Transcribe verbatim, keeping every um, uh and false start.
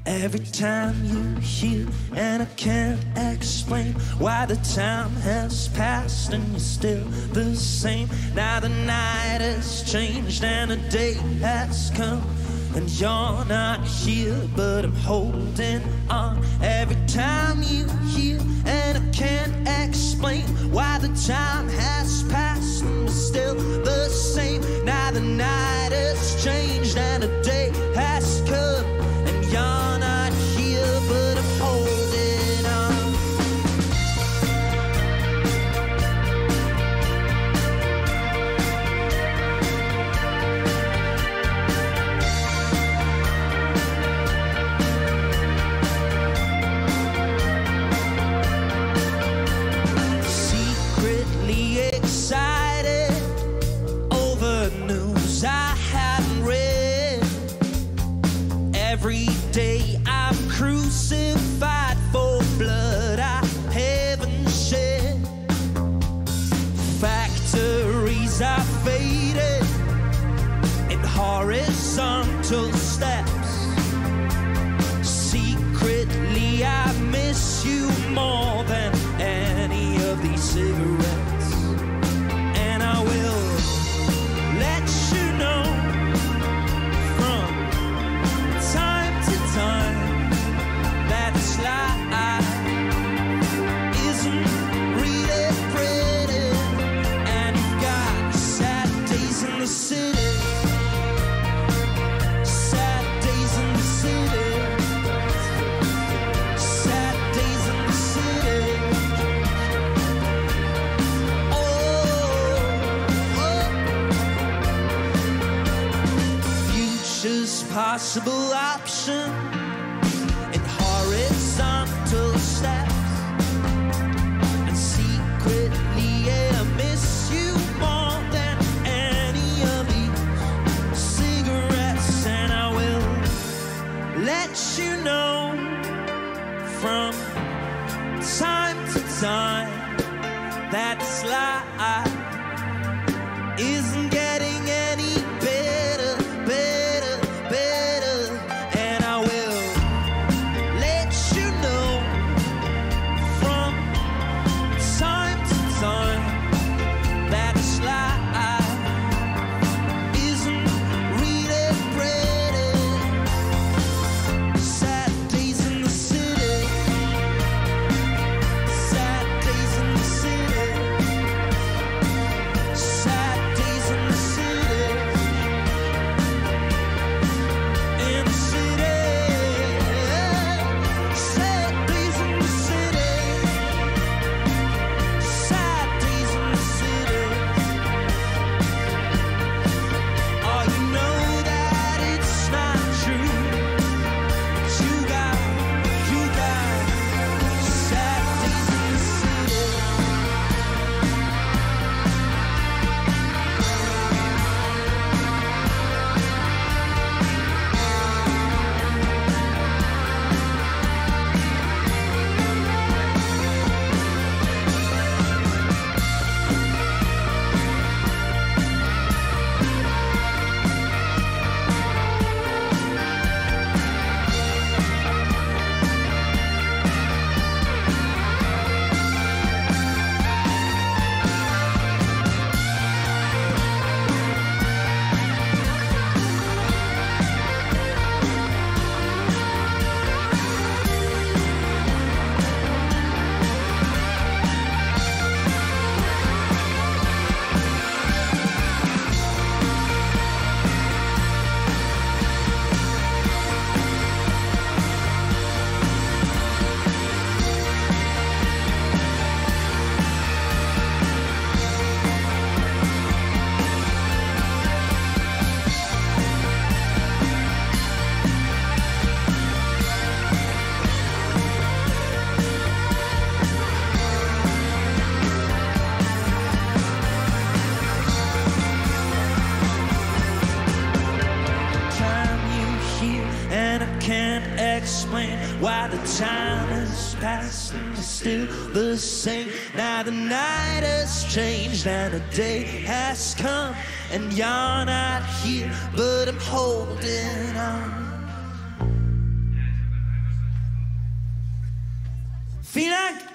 Every time you hear, and I can't explain why the time has passed and you're still the same. Now the night has changed and the day has come, and you're not here, but I'm holding on. Every time you hear, and I can't explain why the time has passed and you're still the same. Now the night has changed and the day has come, and you're not here, but I'm holding on. Secretly excited over news I hadn't read. Every day I'm crucified for blood I haven't shed. Factories are faded in horizontal steps. Secretly I miss you more than any of these cigarettes, and I will let you know from time to time that this life isn't really pretty, and you've got sad days in the city, sad days in the city, sad days in the city. Oh, oh. Future's possible option in horizontal steps, and secretly I miss you more than any of these cigarettes, and I will let you know from time to time that this life isn't getting any better, better, better, and I will let you know from time to time that this life isn't really pretty. Sad days in the city, sad days in the city, sad days in the city, in the city, sad days in the city, sad days in the city. Oh, you know that it's not true, but you got, you got sad days in the city. Time you hear, and I can't explain why the time has passed and you're still the same. Now the night has changed and the day has come, and you're not here, but I'm holding on. Vielen Dank.